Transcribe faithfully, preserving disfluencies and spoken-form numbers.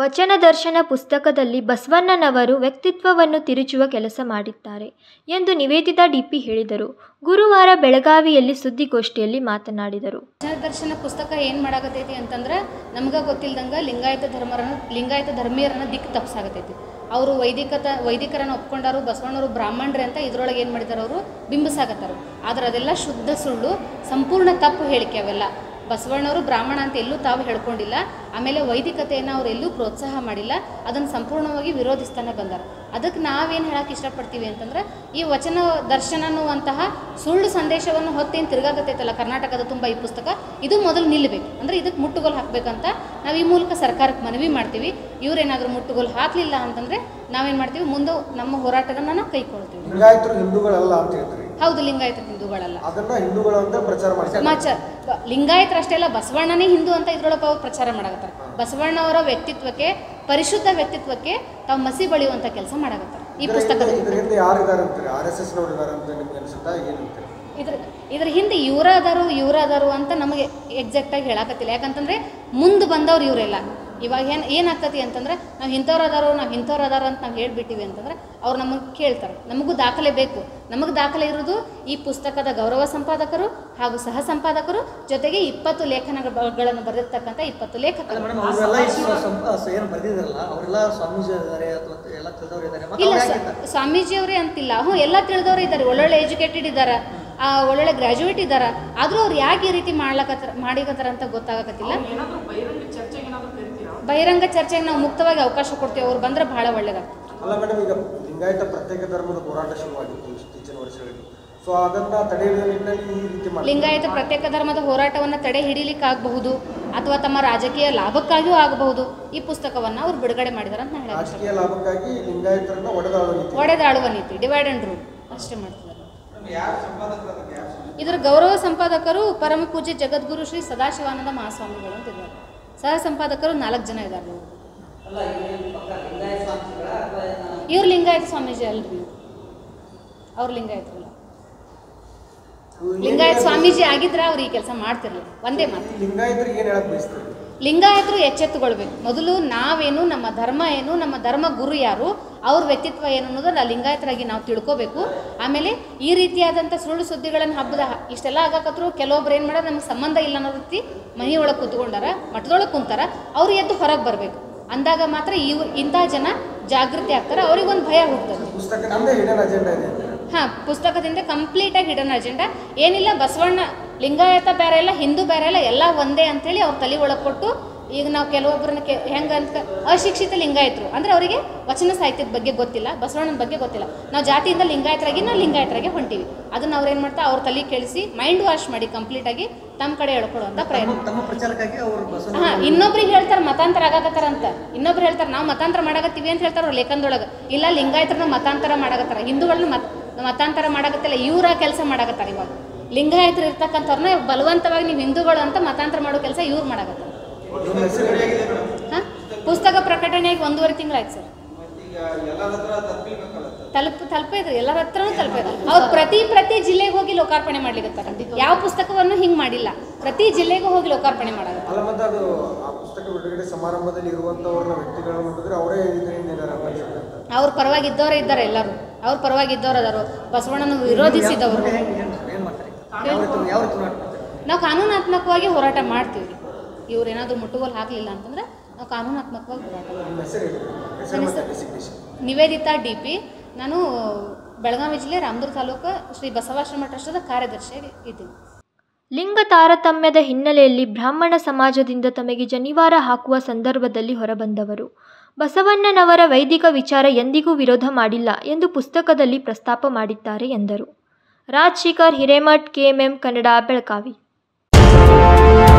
ವಚನ ದರ್ಶನ ಪುಸ್ತಕದಲ್ಲಿ ಬಸವಣ್ಣನವರು ವ್ಯಕ್ತಿತ್ವವನ್ನು ತಿರುಚುವ ಕೆಲಸ ಮಾಡಿದ್ದಾರೆ ಎಂದು ನಿವೇದಿತಾ ಡಿಪಿ ಹೇಳಿದರು. ಗುರುವಾರ ಬೆಳಗಾವಿಯಲ್ಲಿ ಸುದ್ದಿಗೋಷ್ಠಿಯಲ್ಲಿ ಮಾತನಾಡಿದರು. ವಚನ ದರ್ಶನ ಪುಸ್ತಕ ಏನು ಮಾಡಾಕತೈತಿ ಅಂತಂದ್ರೆ ನಮ್ಗೆ ಗೊತ್ತಿಲ್ದಂಗೆ ಲಿಂಗಾಯತ ಧರ್ಮರನ್ನು ಲಿಂಗಾಯತ ಧರ್ಮೀಯರನ್ನ ದಿಕ್ಕು ತಪ್ಪಿಸಾಗತೈತಿ. ಅವರು ವೈದಿಕತ ವೈದಿಕರನ್ನು ಒಪ್ಕೊಂಡಾರು, ಬಸವಣ್ಣವರು ಬ್ರಾಹ್ಮಣರೇ ಅಂತ ಇದ್ರೊಳಗೆ ಏನು ಮಾಡಿದಾರೆ, ಅವರು ಬಿಂಬಿಸಾಕತ್ತಾರು. ಆದರೆ ಅದೆಲ್ಲ ಶುದ್ಧ ಸುಳ್ಳು, ಸಂಪೂರ್ಣ ತಪ್ಪು ಹೇಳಿಕೆ ಅವೆಲ್ಲ. ಬಸವಣ್ಣವರು ಬ್ರಾಹ್ಮಣ ಅಂತ ಎಲ್ಲೂ ತಾವು ಹೇಳ್ಕೊಂಡಿಲ್ಲ. ಆಮೇಲೆ ವೈದಿಕತೆಯನ್ನು ಅವ್ರು ಎಲ್ಲೂ ಪ್ರೋತ್ಸಾಹ ಮಾಡಿಲ್ಲ. ಅದನ್ನು ಸಂಪೂರ್ಣವಾಗಿ ವಿರೋಧಿಸ್ತಾನೆ ಬಂದಾರೆ. ಅದಕ್ಕೆ ನಾವೇನು ಹೇಳಕ್ಕೆ ಇಷ್ಟಪಡ್ತೀವಿ ಅಂತಂದ್ರೆ, ಈ ವಚನ ದರ್ಶನ ಅನ್ನುವಂತಹ ಸುಳ್ಳು ಸಂದೇಶವನ್ನು ಹೊತ್ತೇನು ತಿರುಗಾಗತ್ತೈತಲ್ಲ ಕರ್ನಾಟಕದ ತುಂಬ ಈ ಪುಸ್ತಕ, ಇದು ಮೊದಲು ನಿಲ್ಲಬೇಕು. ಅಂದರೆ ಇದಕ್ಕೆ ಮುಟ್ಟುಗೋಲು ಹಾಕಬೇಕಂತ ನಾವು ಈ ಮೂಲಕ ಸರ್ಕಾರಕ್ಕೆ ಮನವಿ ಮಾಡ್ತೀವಿ. ಇವರೇನಾದರೂ ಮುಟ್ಟುಗೋಲು ಹಾಕಲಿಲ್ಲ ಅಂತಂದರೆ ನಾವೇನು ಮಾಡ್ತೀವಿ, ಮುಂದೆ ನಮ್ಮ ಹೋರಾಟವನ್ನು ನಾವು ಕೈಗೊಳ್ತೀವಿ. ಲಿಂಗಾಯತರು ಹಿಂದೂಗಳಲ್ಲ ಅಂತ ಹೇಳ್ತೀವಿ. ಹೌದು, ಲಿಂಗಾಯತರು ಹಿಂದೂಗಳಲ್ಲ, ಅದನ್ನ ಹಿಂದೂಗಳು ಅಂತ ಪ್ರಚಾರ ಮಾಡ್ತಾರೆ. ಲಿಂಗಾಯತರು ಅಷ್ಟೇ ಅಲ್ಲ, ಬಸವಣ್ಣನೇ ಹಿಂದೂ ಅಂತ ಇದ್ರೊಳಗೆ ಅವ್ರು ಪ್ರಚಾರ ಮಾಡಕತ್ತಾರೆ. ಬಸವಣ್ಣವರ ವ್ಯಕ್ತಿತ್ವಕ್ಕೆ, ಪರಿಶುದ್ಧ ವ್ಯಕ್ತಿತ್ವಕ್ಕೆ ತಾವು ಮಸಿ ಬಳಿಯುವಂಥ ಕೆಲಸ ಮಾಡಕತ್ತಾರೆ ಈ ಪುಸ್ತಕದಲ್ಲಿ. ಇದರಿಂದ ಯಾರಿದ್ದಾರೆ ಅಂತಾರೆ? ಆರ್ ಎಸ್ ಎಸ್ ನೋಡಿದ್ದಾರೆ ಅಂತ ನಿಮ್ಗೆ ಅನ್ಸುತ್ತಾ? ಏನಂತಾರೆ ಇದ್ರ ಇದ್ರ ಹಿಂದೆ ಇವರಾದರು ಇವರಾದರು ಅಂತ ನಮಗೆ ಎಕ್ಸಾಕ್ಟಾಗಿ ಹೇಳಕತ್ತಿಲ್ಲ. ಯಾಕಂತಂದರೆ ಮುಂದೆ ಬಂದವ್ರು ಇವರೆಲ್ಲ. ಇವಾಗ ಏನು ಏನಾಗ್ತತಿ ಅಂತಂದ್ರೆ, ನಾವು ಇಂಥವ್ರು ಅದಾರೋ ನಾವು ಇಂಥವ್ರು ಅದಾರೋ ಅಂತ ನಾವು ಹೇಳ್ಬಿಟ್ಟಿವಿ ಅಂತಂದ್ರೆ ಅವ್ರು ನಮಗೆ ಕೇಳ್ತಾರೆ. ನಮಗೂ ದಾಖಲೆ ಬೇಕು. ನಮಗೆ ದಾಖಲೆ ಇರೋದು ಈ ಪುಸ್ತಕದ ಗೌರವ ಸಂಪಾದಕರು ಹಾಗೂ ಸಹ ಸಂಪಾದಕರು, ಜೊತೆಗೆ ಇಪ್ಪತ್ತು ಲೇಖನಗಳನ್ನು ಬರೆದಿರ್ತಕ್ಕಂಥ ಇಪ್ಪತ್ತು ಲೇಖಕರು. ಇಲ್ಲ, ಸ್ವಾಮೀಜಿಯವರೇ ಅಂತಿಲ್ಲ, ಹ್ಞೂ ಎಲ್ಲ ತಿಳಿದವ್ರು ಇದ್ದಾರೆ, ಒಳ್ಳೊಳ್ಳೆ ಎಜುಕೇಟೆಡ್ ಇದ್ದಾರೆ, ಒಳ್ಳೊಳ್ಳೆ ಗ್ರ್ಯಾಜುಯೇಟ್ ಇದ್ದಾರೆ. ಆದರೂ ಅವ್ರು ಯಾಕೆ ಈ ರೀತಿ ಮಾಡ್ಲಕತ್ತಾರ ಮಾಡಿಕತ್ತಾರ ಅಂತ ಗೊತ್ತಾಗಕತ್ತಿಲ್ಲ. ಬಹಿರಂಗ ಚರ್ಚೆಗೆ ನಾವು ಮುಕ್ತವಾಗಿ ಅವಕಾಶ ಕೊಡ್ತೀವಿ. ಅವ್ರು ಬಂದ್ರೆ ಬಹಳ ಒಳ್ಳೇದಾಗ್ತದೆ. ಅಲ್ಲ ಮೇಡಮ್, ಈಗ ಲಿಂಗಾಯತ ಪ್ರತ್ಯೇಕ ಧರ್ಮದ ಹೋರಾಟ ಶುರುವಾಗಿತ್ತು ಇತ್ತೀಚಿನ ವರ್ಷಗಳಲ್ಲಿ. ಸೊ ಅದನ್ನ ತಡೆ ಹಿಡಿಯಲಿಕ್ಕೆ ಈ ರೀತಿ ಮಾಡಿ ಲಿಂಗಾಯತ ಪ್ರತ್ಯೇಕ ಧರ್ಮದ ಹೋರಾಟವನ್ನು ತಡೆ ಹಿಡಿಲಿಕ್ಕೆ ಆಗಬಹುದು, ಅಥವಾ ತಮ್ಮ ರಾಜಕೀಯ ಲಾಭಕ್ಕಾಗಿಯೂ ಆಗಬಹುದು. ಈ ಪುಸ್ತಕವನ್ನು ಅವ್ರು ಬಿಡುಗಡೆ ಮಾಡಿದಾರೆ ಅಂತ ಹೇಳಿ. ರಾಜಕೀಯ ಲಾಭಕ್ಕಾಗಿ ಲಿಂಗಾಯತರನ್ನ ಒಡೆದಾಳುವ ನೀತಿ ಒಡೆದಾಳುವ ನೀತಿ ಡಿವೈಡ್ ಅಂಡ್ ರೂಲ್ ಅಷ್ಟೇ ಮಾಡ್ತಿದ್ದಾರೆ. ಇದರ ಗೌರವ ಸಂಪಾದಕರು ಪರಮ ಪೂಜ್ಯ ಜಗದ್ಗುರು ಶ್ರೀ ಸದಾಶಿವಾನಂದ ಮಹಾಸ್ವಾಮಿಗಳು ಅಂತಿದ್ದಾರೆ. ಸಹ ಸಂಪಾದಕರು ನಾಲ್ಕು ಜನ ಇದ್ದಾರೆ. ಇವ್ರು ಲಿಂಗಾಯತ ಸ್ವಾಮೀಜಿ ಅಲ್ರಿ, ಅವ್ರು ಲಿಂಗಾಯತರಲ್ಲ. ಲಿಂಗಾಯತ ಸ್ವಾಮೀಜಿ ಆಗಿದ್ರೆ ಅವ್ರು ಈ ಕೆಲಸ ಮಾಡ್ತಿರ್ಲಿಲ್ಲ. ಒಂದೇ ಮಾತು, ಲಿಂಗಾಯತರಿಗೆ ಏನು ಹೇಳಕ್ ಬಯಸ್ತಾರೆ? ಲಿಂಗಾಯತರು ಎಚ್ಚೆತ್ತುಕೊಳ್ಬೇಕು. ಮೊದಲು ನಾವೇನು, ನಮ್ಮ ಧರ್ಮ ಏನು, ನಮ್ಮ ಧರ್ಮ ಗುರು ಯಾರು, ಅವ್ರ ವ್ಯಕ್ತಿತ್ವ ಏನು ಅನ್ನೋದನ್ನ ಲಿಂಗಾಯತರಾಗಿ ನಾವು ತಿಳ್ಕೋಬೇಕು. ಆಮೇಲೆ ಈ ರೀತಿಯಾದಂಥ ಸುಳ್ಳು ಸುದ್ದಿಗಳನ್ನು ಹಬ್ಬದ ಇಷ್ಟೆಲ್ಲ ಆಗಾಕತ್ರು ಕೆಲವೊಬ್ರು ಏನು ಮಾಡೋದು, ನಮ್ಗೆ ಸಂಬಂಧ ಇಲ್ಲ ಅನ್ನೋ ರೀತಿ ಮನೆಯೊಳಗೆ ಕೂತ್ಕೊಂಡಾರ, ಮಠದೊಳಗೆ ಕುಂತಾರ. ಅವ್ರು ಎದ್ದು ಹೊರಗೆ ಬರಬೇಕು. ಅಂದಾಗ ಮಾತ್ರ ಇವ್ ಇಂಥ ಜನ ಜಾಗೃತಿ ಆಗ್ತಾರೆ, ಅವ್ರಿಗೊಂದು ಭಯ ಹುಡ್ತದೆ. ಹಾಂ, ಪುಸ್ತಕದಿಂದ ಕಂಪ್ಲೀಟಾಗಿ ಹಿಡನ್ ಅಜೆಂಡಾ ಏನಿಲ್ಲ. ಬಸವಣ್ಣ ಲಿಂಗಾಯತ ಬೇರೆ ಇಲ್ಲ, ಹಿಂದೂ ಬೇರೆ ಇಲ್ಲ, ಎಲ್ಲ ಒಂದೇ ಅಂಥೇಳಿ ಅವ್ರ ತಲೆ ಒಳಗೆ ಕೊಟ್ಟು, ಈಗ ನಾವು ಕೆಲವೊಬ್ಬರನ್ನ ಕೆ ಹೆಂಗೆ ಅಂತ ಅಶಿಕ್ಷಿತ ಲಿಂಗಾಯತರು ಅಂದರೆ ಅವರಿಗೆ ವಚನ ಸಾಹಿತ್ಯದ ಬಗ್ಗೆ ಗೊತ್ತಿಲ್ಲ, ಬಸವಣ್ಣನ ಬಗ್ಗೆ ಗೊತ್ತಿಲ್ಲ. ನಾವು ಜಾತಿಯಿಂದ ಲಿಂಗಾಯತರಾಗಿ ನಾವು ಲಿಂಗಾಯತರಾಗೆ ಹೊಂಟೀವಿ. ಅದನ್ನು ಅವ್ರು ಏನು ಮಾಡ್ತಾರೆ, ಅವ್ರ ತಲೆ ಕೇಳಿಸಿ ಮೈಂಡ್ ವಾಶ್ ಮಾಡಿ ಕಂಪ್ಲೀಟಾಗಿ ತಮ್ಮ ಕಡೆ ಹೇಳ್ಕೊಡುವಂಥ ಪ್ರಯತ್ನ. ಹಾಂ, ಇನ್ನೊಬ್ರಿಗೆ ಹೇಳ್ತಾರೆ ಮತಾಂತರ ಆಗಾಕತ್ತಾರ ಅಂತ. ಇನ್ನೊಬ್ರು ಹೇಳ್ತಾರೆ ನಾವು ಮತಾಂತರ ಮಾಡಾಕತ್ತೀವಿ ಅಂತ ಹೇಳ್ತಾರೆ ಅವ್ರು ಲೇಖನದೊಳಗೆ. ಇಲ್ಲ, ಲಿಂಗಾಯತರನ್ನ ಮತಾಂತರ ಮಾಡಾಕತ್ತಾರ, ಹಿಂದೂಗಳನ್ನ ಮತ್ ಮತಾಂತರ ಮಾಡಾಕತ್ತಿಲ್ಲ, ಇವರ ಕೆಲಸ ಮಾಡಾಕತ್ತಾರ. ಇವಾಗ ಲಿಂಗಾಯತರು ಇರ್ತಕ್ಕಂಥವ್ರನ್ನ ಬಲವಂತವಾಗಿ ನೀವು ಹಿಂದೂಗಳು ಅಂತ ಮತಾಂತರ ಮಾಡೋ ಕೆಲಸ ಇವ್ರು ಮಾಡಾಕತ್ತಾರ. ಹಾಂ, ಪುಸ್ತಕ ಪ್ರಕಟಣೆಯಾಗಿ ಒಂದೂವರೆ ತಿಂಗಳಾಯ್ತು ಸರ್. ತಲುಪ ತಲುಪಿದ್ರು ಎಲ್ಲರ ಹತ್ರನೂ ತಲುಪಿದ್ರು. ಅವ್ರು ಪ್ರತಿ ಪ್ರತಿ ಜಿಲ್ಲೆಗೆ ಹೋಗಿ ಲೋಕಾರ್ಪಣೆ ಮಾಡ್ಲಿಕ್ಕೆ ಯಾವ ಪುಸ್ತಕವನ್ನು ಹಿಂಗೆ ಮಾಡಿಲ್ಲ. ಪ್ರತಿ ಜಿಲ್ಲೆಗೂ ಹೋಗಿ ಲೋಕಾರ್ಪಣೆ ಮಾಡೋದು. ಅವ್ರ ಪರವಾಗಿದ್ದವರೇ ಇದ್ದಾರೆ, ಎಲ್ಲರೂ ಅವ್ರ ಪರವಾಗಿದ್ದವ್ರು ಅದಾರು. ಬಸವಣ್ಣನ ವಿರೋಧಿಸಿದವರು. ನಾವು ಕಾನೂನಾತ್ಮಕವಾಗಿ ಹೋರಾಟ ಮಾಡ್ತೀವಿ. ಇವ್ರೇನಾದರೂ ಮುಟ್ಟುಗೋಲು ಹಾಕಲಿಲ್ಲ ಅಂತಂದ್ರೆ ನಾವು ಕಾನೂನಾತ್ಮಕವಾಗಿ ಹೋರಾಟ ಮಾಡ್ತೀವಿ. ನಿವೇದಿತಾ ಡಿ ಪಿ, ನಾನು ಬೆಳಗಾವಿ ಜಿಲ್ಲೆ ರಾಮದುರ್ಗ ತಾಲೂಕು ಶ್ರೀ ಬಸವಾಶ್ರಮ ಟ್ರಸ್ಟದ ಕಾರ್ಯದರ್ಶಿಯಾಗಿ ಇದ್ದೀನಿ. ಲಿಂಗ ತಾರತಮ್ಯದ ಹಿನ್ನೆಲೆಯಲ್ಲಿ ಬ್ರಾಹ್ಮಣ ಸಮಾಜದಿಂದ ತಮಗೆ ಜನಿವಾರ ಹಾಕುವ ಸಂದರ್ಭದಲ್ಲಿ ಹೊರಬಂದವರು. ಬಸವಣ್ಣನವರ ವೈದಿಕ ವಿಚಾರ ಎಂದಿಗೂ ವಿರೋಧ ಮಾಡಿಲ್ಲ ಎಂದು ಪುಸ್ತಕದಲ್ಲಿ ಪ್ರಸ್ತಾಪ ಮಾಡಿದ್ದಾರೆ ಎಂದರು. Rajashekhar Hiremath, K M M Kannada, Belagavi.